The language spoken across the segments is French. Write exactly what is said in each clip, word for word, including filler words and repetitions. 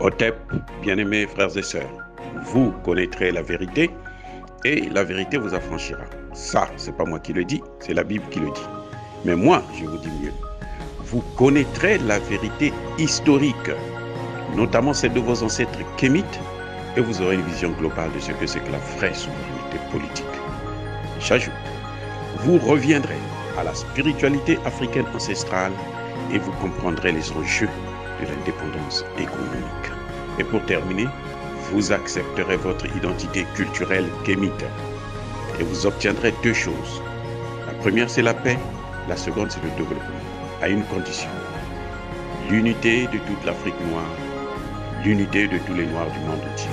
Otep, bien-aimés frères et sœurs, vous connaîtrez la vérité et la vérité vous affranchira. Ça, c'est pas moi qui le dis, c'est la Bible qui le dit. Mais moi, je vous dis mieux. Vous connaîtrez la vérité historique, notamment celle de vos ancêtres kémites, et vous aurez une vision globale de ce que c'est que la vraie souveraineté politique. J'ajoute, vous reviendrez à la spiritualité africaine ancestrale et vous comprendrez les enjeux de l'indépendance économique. Et pour terminer, vous accepterez votre identité culturelle kémite et vous obtiendrez deux choses. La première, c'est la paix. La seconde, c'est le développement, à une condition. L'unité de toute l'Afrique noire, l'unité de tous les Noirs du monde entier.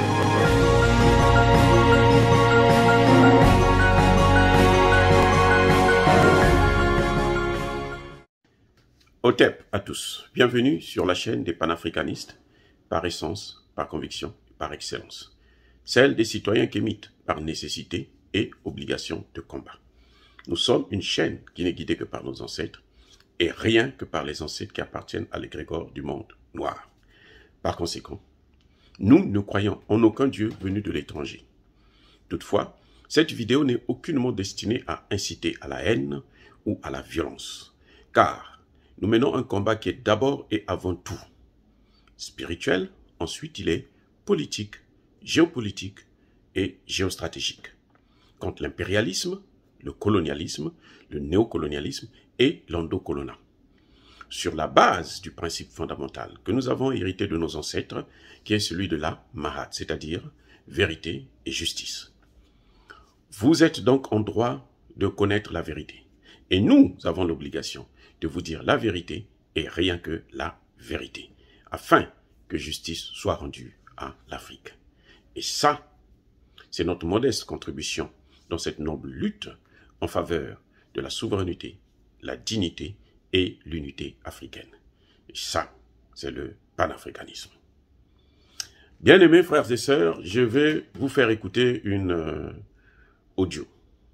Otep à tous, bienvenue sur la chaîne des panafricanistes, par essence, par conviction, par excellence. Celle des citoyens kémites, par nécessité et obligation de combat. Nous sommes une chaîne qui n'est guidée que par nos ancêtres, et rien que par les ancêtres qui appartiennent à l'égrégore du monde noir. Par conséquent, nous ne croyons en aucun Dieu venu de l'étranger. Toutefois, cette vidéo n'est aucunement destinée à inciter à la haine ou à la violence, car nous menons un combat qui est d'abord et avant tout spirituel, ensuite il est politique, géopolitique et géostratégique, contre l'impérialisme, le colonialisme, le néocolonialisme et l'endocolonat. Sur la base du principe fondamental que nous avons hérité de nos ancêtres, qui est celui de la Mahat, c'est-à-dire vérité et justice. Vous êtes donc en droit de connaître la vérité. Et nous avons l'obligation de vous dire la vérité et rien que la vérité, afin que justice soit rendue à l'Afrique. Et ça, c'est notre modeste contribution dans cette noble lutte en faveur de la souveraineté, la dignité et l'unité africaine. Et ça, c'est le panafricanisme. Bien-aimés frères et sœurs, je vais vous faire écouter une euh, audio.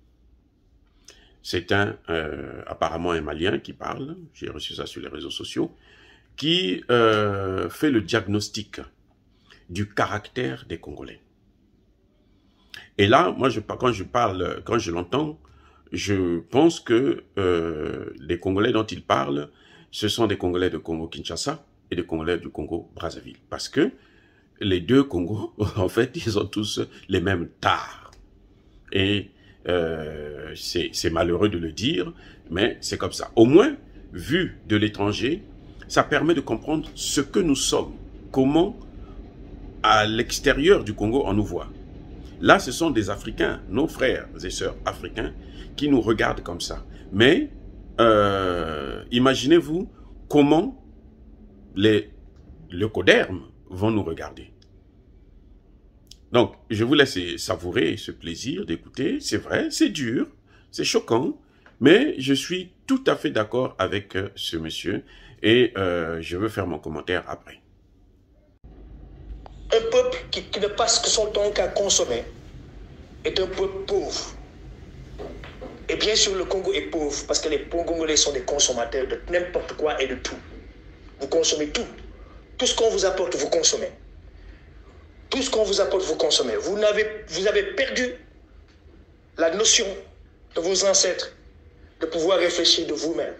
C'est un, euh, apparemment un Malien qui parle, j'ai reçu ça sur les réseaux sociaux, qui euh, fait le diagnostic du caractère des Congolais. Et là, moi, je, quand je parle, quand je l'entends, je pense que euh, les Congolais dont il parle, ce sont des Congolais de Congo-Kinshasa et des Congolais du Congo-Brazzaville. Parce que les deux Congos, en fait, ils ont tous les mêmes tares. Et euh, c'est malheureux de le dire, mais c'est comme ça. Au moins, vu de l'étranger, ça permet de comprendre ce que nous sommes, comment à l'extérieur du Congo on nous voit. Là, ce sont des Africains, nos frères et sœurs africains, qui nous regardent comme ça. Mais, euh, imaginez-vous comment les leucodermes vont nous regarder. Donc, je vous laisse savourer ce plaisir d'écouter. C'est vrai, c'est dur, c'est choquant, mais je suis tout à fait d'accord avec euh, ce monsieur et euh, je veux faire mon commentaire après. Un peuple qui, qui ne passe que son temps qu'à consommer est un peuple pauvre. Et bien sûr, le Congo est pauvre parce que les Congolais sont des consommateurs de n'importe quoi et de tout. Vous consommez tout. Tout ce qu'on vous apporte, vous consommez. Tout ce qu'on vous apporte, vous consommez. Vous avez, vous avez perdu la notion de vos ancêtres de pouvoir réfléchir de vous-même.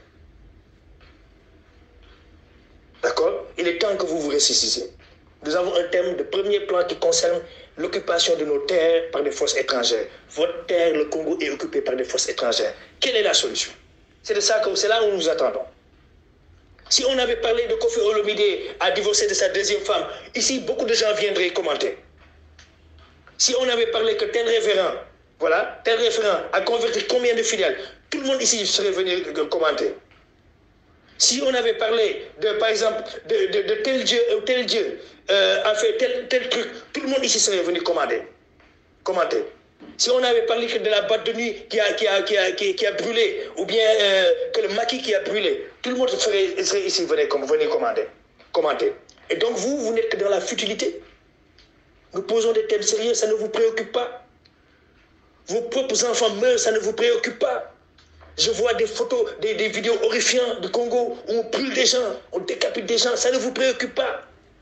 D'accord? Il est temps que vous vous ressuscitiez. Nous avons un thème de premier plan qui concerne l'occupation de nos terres par des forces étrangères. Votre terre, le Congo, est occupé par des forces étrangères. Quelle est la solution? C'est de ça que c'est là où nous attendons. Si on avait parlé de Kofi Olomide à divorcer de sa deuxième femme, ici, beaucoup de gens viendraient commenter. Si on avait parlé que tel référent, voilà, tel référent a converti combien de filiales, tout le monde ici serait venu commenter. Si on avait parlé, de, par exemple, de, de, de tel Dieu ou tel Dieu euh, a fait tel, tel truc, tout le monde ici serait venu commenter. commenter. Si on avait parlé que de la boîte de nuit qui a, qui a, qui a, qui, qui a brûlé, ou bien euh, que le maquis qui a brûlé, tout le monde serait, serait ici venu, venu commenter, commenter. Et donc vous, vous n'êtes que dans la futilité. Nous posons des thèmes sérieux, ça ne vous préoccupe pas. Vos propres enfants meurent, ça ne vous préoccupe pas. Je vois des photos, des, des vidéos horrifiantes du Congo où on brûle des gens, on décapite des gens, ça ne vous préoccupe pas.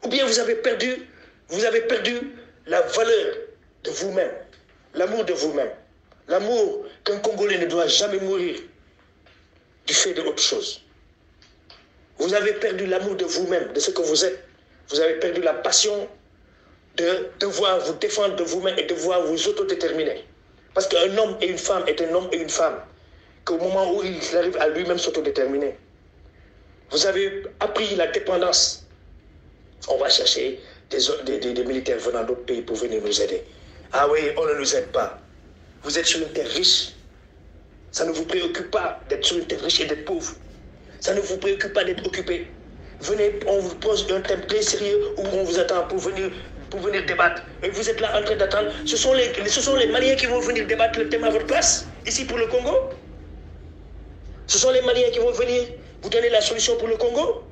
Ou bien vous avez perdu, vous avez perdu la valeur de vous-même, l'amour de vous-même, l'amour qu'un Congolais ne doit jamais mourir du fait de autre chose. Vous avez perdu l'amour de vous-même, de ce que vous êtes. Vous avez perdu la passion de devoir vous défendre de vous-même et de devoir vous autodéterminer. Parce qu'un homme et une femme est un homme et une femme. Qu'au moment où il arrive à lui-même s'autodéterminer, vous avez appris la dépendance. On va chercher des, des, des, des militaires venant d'autres pays pour venir nous aider. Ah oui, on ne nous aide pas. Vous êtes sur une terre riche. Ça ne vous préoccupe pas d'être sur une terre riche et d'être pauvre. Ça ne vous préoccupe pas d'être occupé. Venez, on vous pose un thème très sérieux où on vous attend pour venir, pour venir débattre. Et vous êtes là en train d'attendre. Ce sont les, ce sont les Maliens qui vont venir débattre le thème à votre place, ici pour le Congo. Ce sont les Maliens qui vont venir vous donner la solution pour le Congo.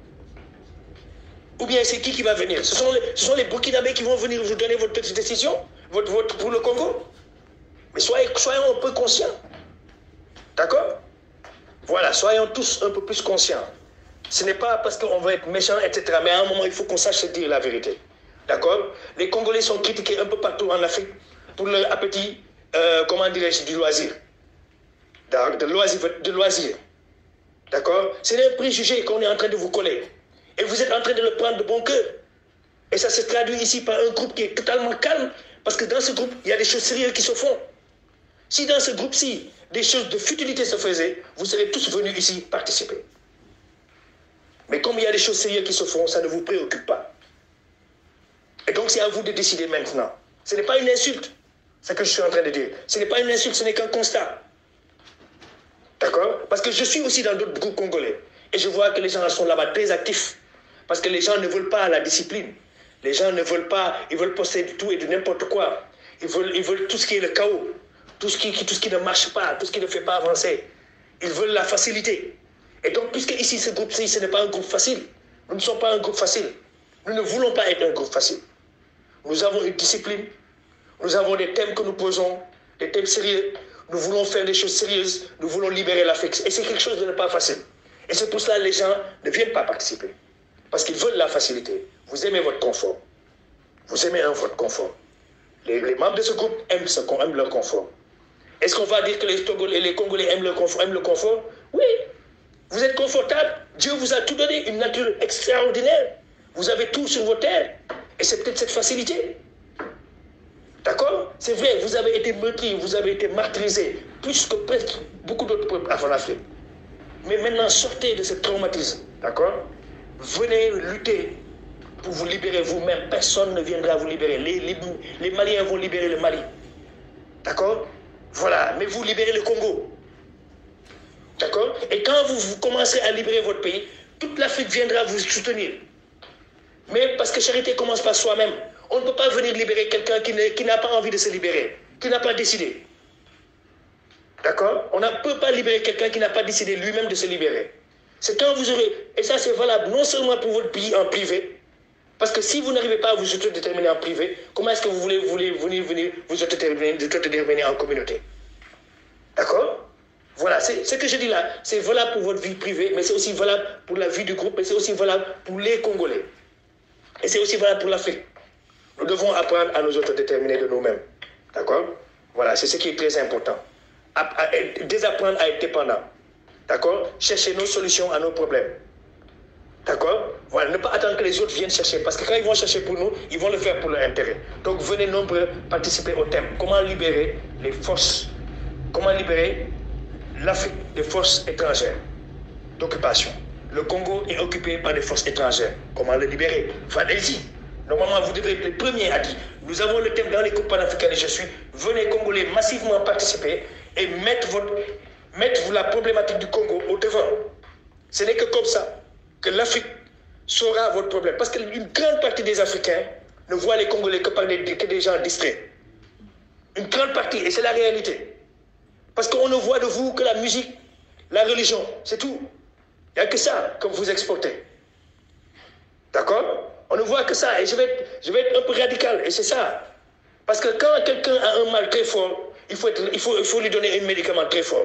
Ou bien c'est qui qui va venir? Ce sont les, ce sont les Burkinabés qui vont venir vous donner votre décision, votre vote pour le Congo. Mais soyez, soyons un peu conscients. D'accord? Voilà, soyons tous un peu plus conscients. Ce n'est pas parce qu'on veut être méchant, et cetera. Mais à un moment, il faut qu'on sache se dire la vérité. D'accord? Les Congolais sont critiqués un peu partout en Afrique pour leur appétit, euh, comment dirais-je, du loisir. De loisir. De loisir. D'accord? C'est un préjugé qu'on est en train de vous coller. Et vous êtes en train de le prendre de bon cœur. Et ça se traduit ici par un groupe qui est totalement calme. Parce que dans ce groupe, il y a des choses sérieuses qui se font. Si dans ce groupe-ci, des choses de futilité se faisaient, vous serez tous venus ici participer. Mais comme il y a des choses sérieuses qui se font, ça ne vous préoccupe pas. Et donc c'est à vous de décider maintenant. Ce n'est pas une insulte, ce que je suis en train de dire. Ce n'est pas une insulte, ce n'est qu'un constat. D'accord? Parce que je suis aussi dans d'autres groupes congolais. Et je vois que les gens sont là-bas très actifs. Parce que les gens ne veulent pas la discipline. Les gens ne veulent pas, ils veulent posséder tout et de n'importe quoi. Ils veulent, ils veulent tout ce qui est le chaos. Tout ce, qui, tout ce qui ne marche pas, tout ce qui ne fait pas avancer. Ils veulent la facilité. Et donc, puisque ici, ce groupe-ci, ce n'est pas un groupe facile, nous ne sommes pas un groupe facile. Nous ne voulons pas être un groupe facile. Nous avons une discipline, nous avons des thèmes que nous posons, des thèmes sérieux. Nous voulons faire des choses sérieuses, nous voulons libérer l'Afrique. Et c'est quelque chose de ne pas facile. Et c'est pour cela que les gens ne viennent pas participer. Parce qu'ils veulent la facilité. Vous aimez votre confort. Vous aimez hein, votre confort. Les, les membres de ce groupe aiment, ce, aiment leur confort. Est-ce qu'on va dire que les, Togolais, les Congolais aiment le, confort, aiment le confort? Oui. Vous êtes confortable. Dieu vous a tout donné, une nature extraordinaire. Vous avez tout sur vos terres. Et c'est peut-être cette facilité. D'accord? C'est vrai, vous avez été meurtris, vous avez été martyrisés, plus que presque beaucoup d'autres peuples avant l'Afrique. Mais maintenant, sortez de ce traumatisme. D'accord? Venez lutter pour vous libérer vous-même. Personne ne viendra vous libérer. Les, les, les Maliens vont libérer le Mali. D'accord? Voilà, mais vous libérez le Congo. D'accord? Et quand vous, vous commencerez à libérer votre pays, toute l'Afrique viendra vous soutenir. Mais parce que charité commence par soi-même. On ne peut pas venir libérer quelqu'un qui, qui n'a pas envie de se libérer, qui n'a pas décidé. D'accord? On ne peut pas libérer quelqu'un qui n'a pas décidé lui-même de se libérer. C'est quand vous aurez... Et ça, c'est valable non seulement pour votre pays en privé, parce que si vous n'arrivez pas à vous autodéterminer en privé, comment est-ce que vous voulez, voulez venir, venir vous autodéterminer en communauté? D'accord? Voilà, c'est ce que je dis là. C'est valable pour votre vie privée, mais c'est aussi valable pour la vie du groupe, mais c'est aussi valable pour les Congolais. Et c'est aussi valable pour l'Afrique. Nous devons apprendre à nous autodéterminer de nous-mêmes. D'accord? Voilà, c'est ce qui est très important. À, à, à, désapprendre à être dépendant. D'accord? Chercher nos solutions à nos problèmes. D'accord? Voilà, ne pas attendre que les autres viennent chercher. Parce que quand ils vont chercher pour nous, ils vont le faire pour leur intérêt. Donc venez nombreux participer au thème. Comment libérer les forces? Comment libérer l'Afrique des forces étrangères d'occupation? Le Congo est occupé par des forces étrangères. Comment le libérer? Allez-y. Normalement, vous devez être les premiers à dire. Nous avons le thème dans les groupes panafricains et je suis. Venez Congolais massivement participer et mettre, votre, mettre la problématique du Congo au devant. Ce n'est que comme ça que l'Afrique saura votre problème. Parce qu'une grande partie des Africains ne voient les Congolais que par des, que des gens distraits. Une grande partie, et c'est la réalité. Parce qu'on ne voit de vous que la musique, la religion, c'est tout. Il n'y a que ça que vous exportez. D'accord? On ne voit que ça. Et je vais, être, je vais être un peu radical. Et c'est ça. Parce que quand quelqu'un a un mal très fort, il faut, être, il faut, il faut lui donner un médicament très fort.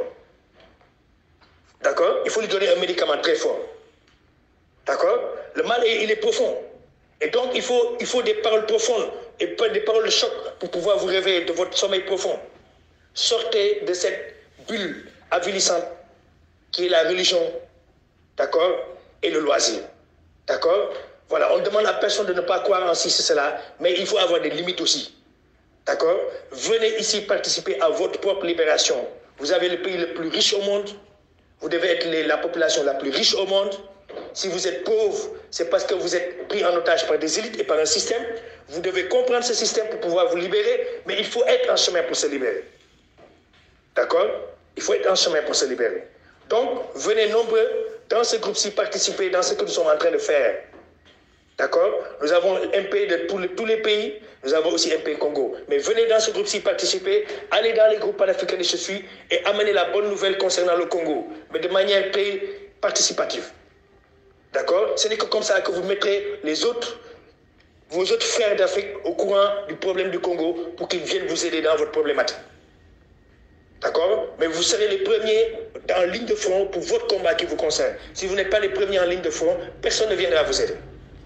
D'accord? Il faut lui donner un médicament très fort. D'accord? Le mal, il est profond. Et donc, il faut, il faut des paroles profondes et pas des paroles de choc pour pouvoir vous réveiller de votre sommeil profond. Sortez de cette bulle avilissante qui est la religion, d'accord, et le loisir, d'accord. Voilà, on demande à personne de ne pas croire en ci, c'est cela, mais il faut avoir des limites aussi, d'accord. Venez ici participer à votre propre libération. Vous avez le pays le plus riche au monde, vous devez être les, la population la plus riche au monde. Si vous êtes pauvre, c'est parce que vous êtes pris en otage par des élites et par un système. Vous devez comprendre ce système pour pouvoir vous libérer, mais il faut être en chemin pour se libérer. D'accord? Il faut être en chemin pour se libérer. Donc, venez nombreux dans ce groupe-ci participer dans ce que nous sommes en train de faire. D'accord? Nous avons un pays de tous les, tous les pays, nous avons aussi un pays Congo. Mais venez dans ce groupe-ci participer, allez dans les groupes panafricains je suis et amenez la bonne nouvelle concernant le Congo, mais de manière très participative. D'accord? Ce n'est que comme ça que vous mettrez les autres, vos autres frères d'Afrique au courant du problème du Congo pour qu'ils viennent vous aider dans votre problématique. D'accord? Mais vous serez les premiers en ligne de front pour votre combat qui vous concerne. Si vous n'êtes pas les premiers en ligne de front, personne ne viendra vous aider.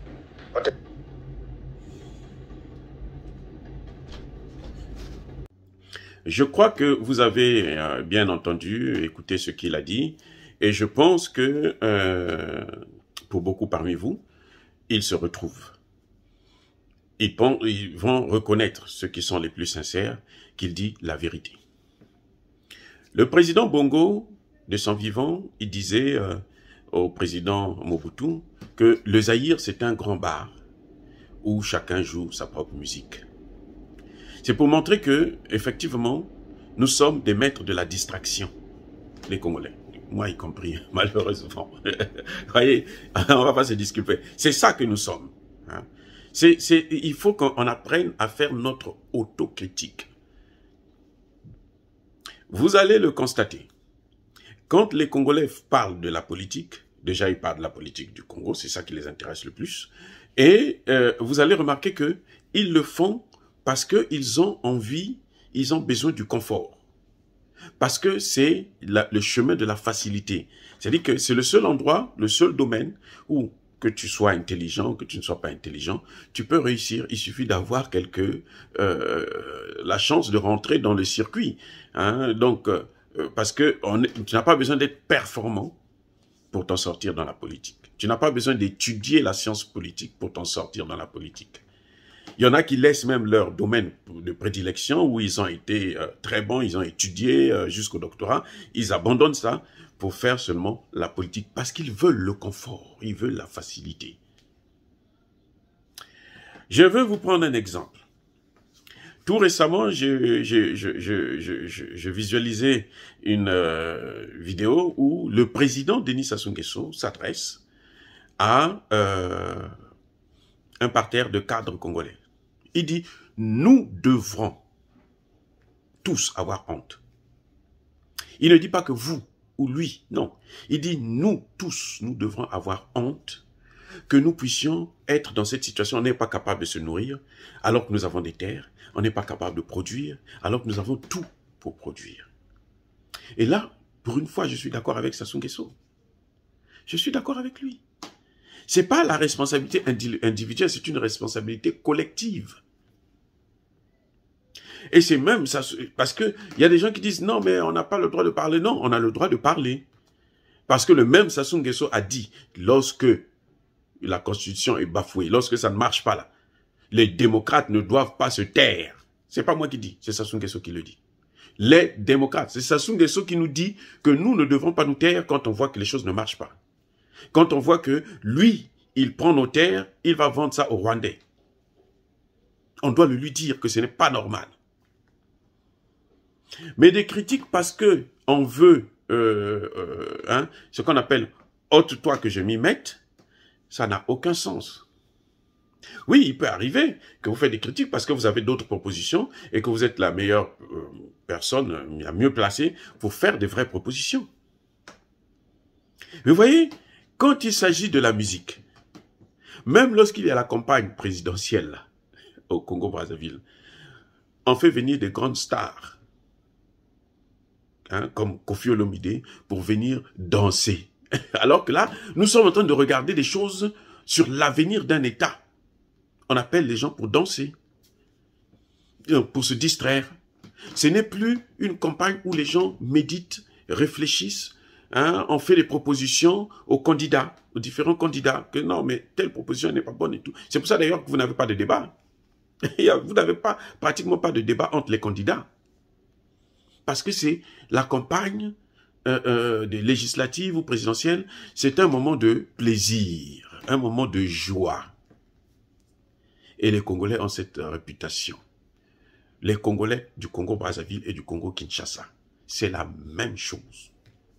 Je crois que vous avez euh, bien entendu, écouté ce qu'il a dit, et je pense que euh, pour beaucoup parmi vous, ils se retrouvent. Ils, ils vont reconnaître, ceux qui sont les plus sincères, qu'il dit la vérité. Le président Bongo, de son vivant, il disait euh, au président Mobutu que le Zaïre, c'est un grand bar où chacun joue sa propre musique. C'est pour montrer que, effectivement, nous sommes des maîtres de la distraction, les Congolais. Moi y compris, malheureusement. Vous voyez, on va pas se disculper. C'est ça que nous sommes. Hein. C'est, c'est, il faut qu'on apprenne à faire notre autocritique. Vous allez le constater. Quand les Congolais parlent de la politique, déjà ils parlent de la politique du Congo, c'est ça qui les intéresse le plus. Et euh, vous allez remarquer que ils le font parce qu'ils ont envie, ils ont besoin du confort. Parce que c'est le chemin de la facilité. C'est-à-dire que c'est le seul endroit, le seul domaine où, que tu sois intelligent, que tu ne sois pas intelligent, tu peux réussir. Il suffit d'avoir quelque euh, la chance de rentrer dans le circuit. Hein? Donc, euh, parce que on, tu n'as pas besoin d'être performant pour t'en sortir dans la politique. Tu n'as pas besoin d'étudier la science politique pour t'en sortir dans la politique. Il y en a qui laissent même leur domaine de prédilection où ils ont été euh, très bons, ils ont étudié euh, jusqu'au doctorat. Ils abandonnent ça pour faire seulement la politique parce qu'ils veulent le confort, ils veulent la facilité. Je veux vous prendre un exemple. Tout récemment, je, je, je, je, je, je, je visualisais une euh, vidéo où le président Denis Sassou Nguesso s'adresse à euh, un parterre de cadres congolais. Il dit, nous devrons tous avoir honte. Il ne dit pas que vous ou lui, non. Il dit, nous tous, nous devrons avoir honte que nous puissions être dans cette situation. On n'est pas capable de se nourrir alors que nous avons des terres. On n'est pas capable de produire alors que nous avons tout pour produire. Et là, pour une fois, je suis d'accord avec Sassou Nguesso. Je suis d'accord avec lui. C'est pas la responsabilité individuelle, c'est une responsabilité collective. Et c'est même ça, parce que il y a des gens qui disent non, mais on n'a pas le droit de parler. Non, on a le droit de parler. Parce que le même Sassou Nguesso a dit, lorsque la Constitution est bafouée, lorsque ça ne marche pas là, les démocrates ne doivent pas se taire. C'est pas moi qui dis, c'est Sassou Nguesso qui le dit. Les démocrates, c'est Sassou Nguesso qui nous dit que nous ne devons pas nous taire quand on voit que les choses ne marchent pas. Quand on voit que lui, il prend nos terres, il va vendre ça aux Rwandais. On doit lui dire que ce n'est pas normal. Mais des critiques parce que on veut euh, euh, hein, ce qu'on appelle « ôte-toi que je m'y mette », ça n'a aucun sens. Oui, il peut arriver que vous faites des critiques parce que vous avez d'autres propositions et que vous êtes la meilleure euh, personne, la mieux placée pour faire des vraies propositions. Mais vous voyez, quand il s'agit de la musique, même lorsqu'il y a la campagne présidentielle là, au Congo-Brazzaville, on fait venir des grandes stars, hein, comme Koffi Olomide, pour venir danser. Alors que là, nous sommes en train de regarder des choses sur l'avenir d'un État. on appelle les gens pour danser, pour se distraire. Ce n'est plus une campagne où les gens méditent, réfléchissent, hein, on fait des propositions aux candidats, aux différents candidats, que non, mais telle proposition n'est pas bonne et tout. C'est pour ça d'ailleurs que vous n'avez pas de débat. Vous n'avez pas, pratiquement pas de débat entre les candidats. Parce que c'est la campagne euh, euh, des législatives ou présidentielles, c'est un moment de plaisir, un moment de joie. Et les Congolais ont cette réputation. Les Congolais du Congo-Brazzaville et du Congo-Kinshasa, c'est la même chose.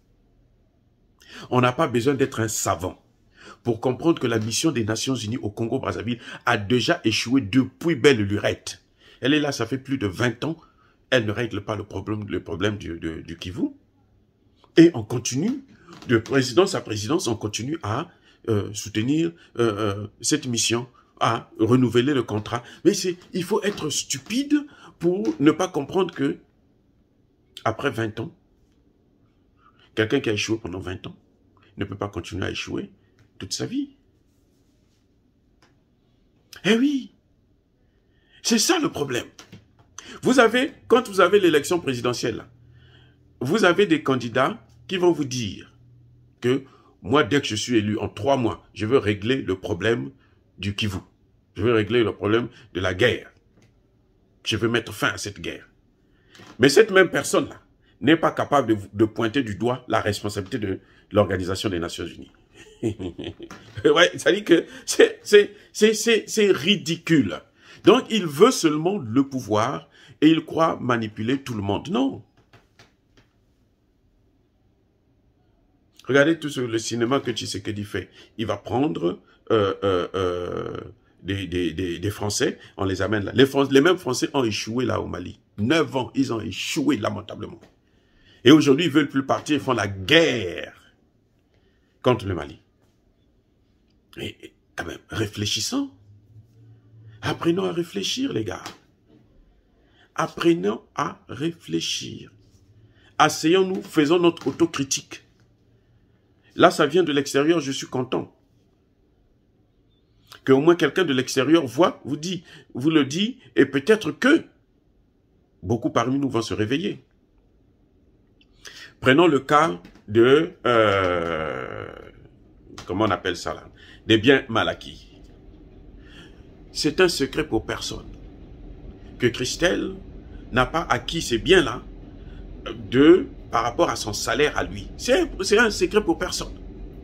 On n'a pas besoin d'être un savant pour comprendre que la mission des Nations Unies au Congo-Brazzaville a déjà échoué depuis belle lurette. Elle est là, ça fait plus de vingt ans. Elle ne règle pas le problème, le problème du, du, du Kivu. Et on continue, de présidence à présidence, on continue à euh, soutenir euh, euh, cette mission, à renouveler le contrat. Mais c'est, il faut être stupide pour ne pas comprendre que, après vingt ans, quelqu'un qui a échoué pendant vingt ans ne peut pas continuer à échouer toute sa vie. Eh oui, c'est ça le problème. Vous avez, quand vous avez l'élection présidentielle, vous avez des candidats qui vont vous dire que moi, dès que je suis élu en trois mois, je veux régler le problème du Kivu. Je veux régler le problème de la guerre. Je veux mettre fin à cette guerre. Mais cette même personne-là n'est pas capable de, de pointer du doigt la responsabilité de l'Organisation des Nations Unies. Ouais, ça dit que c'est ridicule. Donc, il veut seulement le pouvoir et il croit manipuler tout le monde. Non. Regardez tout ce, le cinéma que Tshisekedi fait. Il va prendre euh, euh, euh, des, des, des, des Français, on les amène là. Les, les mêmes Français ont échoué là au Mali. Neuf ans, ils ont échoué lamentablement. Et aujourd'hui, ils veulent plus partir, ils font la guerre contre le Mali. Et, et quand même, réfléchissons. Apprenons à réfléchir, les gars. Apprenons à réfléchir. Asseyons-nous, faisons notre autocritique. Là, ça vient de l'extérieur, je suis content. Que au moins quelqu'un de l'extérieur voit, vous dit, vous le dit, et peut-être que beaucoup parmi nous vont se réveiller. Prenons le cas de, euh, comment on appelle ça là, des biens mal acquis. C'est un secret pour personne que Christelle n'a pas acquis ces biens-là de par rapport à son salaire à lui. C'est un secret pour personne.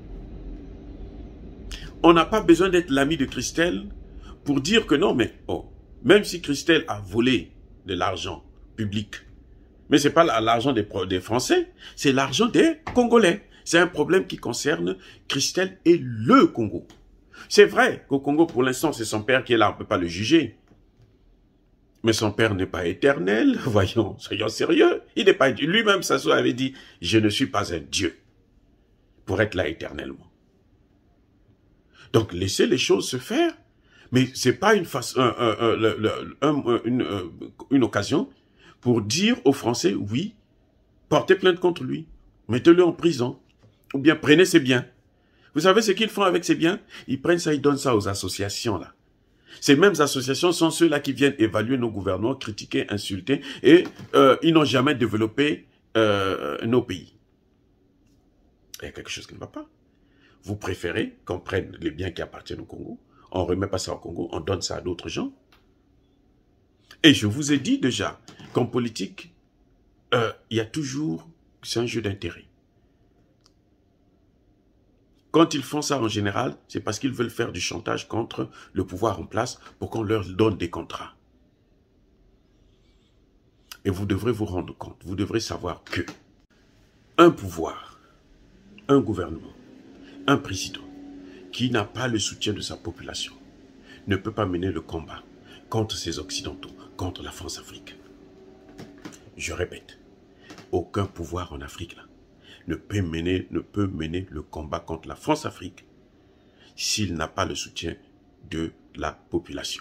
On n'a pas besoin d'être l'ami de Christelle pour dire que non, mais oh, même si Christelle a volé de l'argent public, mais ce n'est pas l'argent des, des Français, c'est l'argent des Congolais. C'est un problème qui concerne Christelle et le Congo. C'est vrai qu'au Congo, pour l'instant, c'est son père qui est là, on ne peut pas le juger. Mais son père n'est pas éternel, voyons, soyons sérieux. Il n'est pas lui-même, Sassou avait dit, je ne suis pas un Dieu pour être là éternellement. Donc, laissez les choses se faire, mais ce n'est pas une, face, un, un, un, un, une, une occasion pour dire aux Français, oui, portez plainte contre lui, mettez-le en prison, ou bien prenez ses biens. Vous savez ce qu'ils font avec ces biens? Ils prennent ça, ils donnent ça aux associations, là. Ces mêmes associations sont ceux-là qui viennent évaluer nos gouvernements, critiquer, insulter, et euh, ils n'ont jamais développé euh, nos pays. Il y a quelque chose qui ne va pas. Vous préférez qu'on prenne les biens qui appartiennent au Congo, on ne remet pas ça au Congo, on donne ça à d'autres gens. Et je vous ai dit déjà qu'en politique, euh, il y a toujours, c'est un jeu d'intérêt. Quand ils font ça en général, c'est parce qu'ils veulent faire du chantage contre le pouvoir en place pour qu'on leur donne des contrats. Et vous devrez vous rendre compte, vous devrez savoir que un pouvoir, un gouvernement, un président qui n'a pas le soutien de sa population ne peut pas mener le combat contre ces Occidentaux, contre la France-Afrique. Je répète, aucun pouvoir en Afrique là ne peut mener, ne peut mener le combat contre la France-Afrique s'il n'a pas le soutien de la population.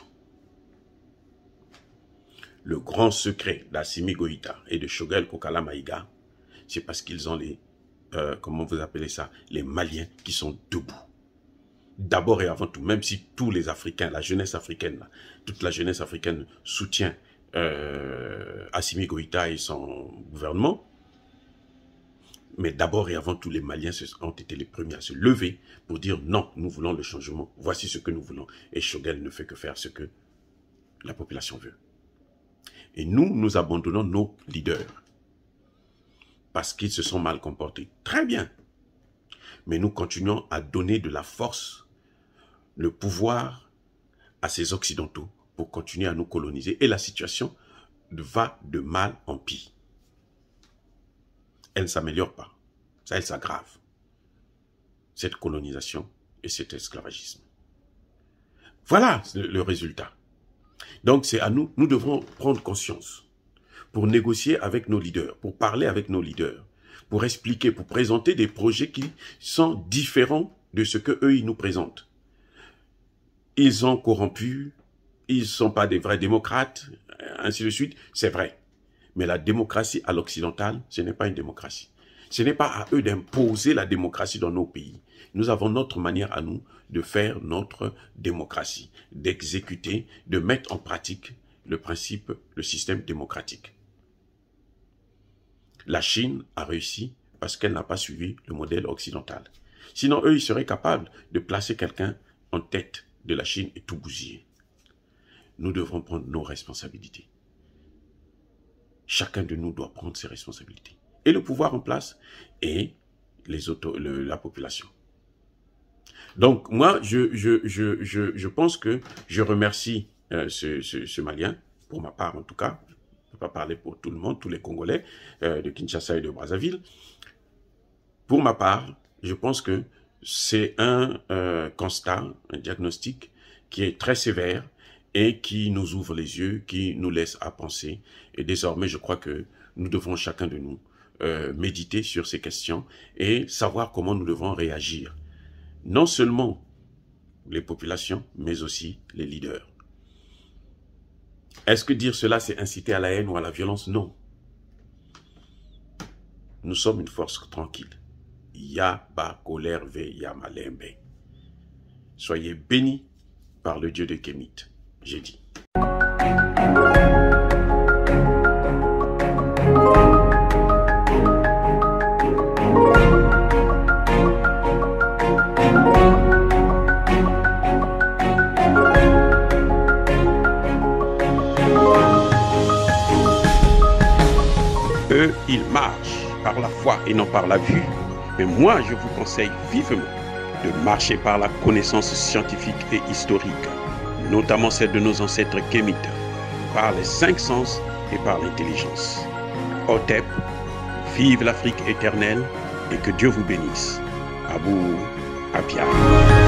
Le grand secret d'Assimi Goïta et de Choguel Kokala Maïga, c'est parce qu'ils ont les, euh, comment vous appelez ça, les Maliens qui sont debout. d'abord et avant tout, même si tous les Africains, la jeunesse africaine, là, toute la jeunesse africaine soutient euh, Assimi Goïta et son gouvernement, mais d'abord et avant tout, les Maliens ont été les premiers à se lever pour dire non, nous voulons le changement, voici ce que nous voulons. Et Choguel ne fait que faire ce que la population veut. Et nous, nous abandonnons nos leaders parce qu'ils se sont mal comportés. Très bien. Mais nous continuons à donner de la force, le pouvoir à ces Occidentaux pour continuer à nous coloniser. Et la situation va de mal en pis. Elle ne s'améliore pas. Ça, elle s'aggrave. Cette colonisation et cet esclavagisme. Voilà le, le résultat. Donc, c'est à nous, nous devrons prendre conscience pour négocier avec nos leaders, pour parler avec nos leaders, pour expliquer, pour présenter des projets qui sont différents de ce que eux ils nous présentent. Ils ont corrompu, ils ne sont pas des vrais démocrates, ainsi de suite, c'est vrai. Mais la démocratie à l'occidental, ce n'est pas une démocratie. Ce n'est pas à eux d'imposer la démocratie dans nos pays. Nous avons notre manière à nous de faire notre démocratie, d'exécuter, de mettre en pratique le principe, le système démocratique. La Chine a réussi parce qu'elle n'a pas suivi le modèle occidental. Sinon, eux, ils seraient capables de placer quelqu'un en tête de la Chine et tout bousiller. Nous devrons prendre nos responsabilités. Chacun de nous doit prendre ses responsabilités. Et le pouvoir en place et les auto, le, la population. Donc, moi, je, je, je, je, je pense que je remercie euh, ce, ce, ce Malien, pour ma part en tout cas. Je ne peux pas parler pour tout le monde, tous les Congolais euh, de Kinshasa et de Brazzaville. Pour ma part, je pense que c'est un euh, constat, un diagnostic qui est très sévère et qui nous ouvre les yeux, qui nous laisse à penser. Et désormais, je crois que nous devons chacun de nous euh, méditer sur ces questions et savoir comment nous devons réagir. Non seulement les populations, mais aussi les leaders. Est-ce que dire cela, c'est inciter à la haine ou à la violence? Non. Nous sommes une force tranquille. Ya ba kolerve ya malembe. Soyez bénis par le Dieu de Kémit. J'ai dit. Eux, ils marchent par la foi et non par la vue. Mais moi, je vous conseille vivement de marcher par la connaissance scientifique et historique, notamment celle de nos ancêtres kémites, par les cinq sens et par l'intelligence. Otep, vive l'Afrique éternelle et que Dieu vous bénisse. Abou Apia.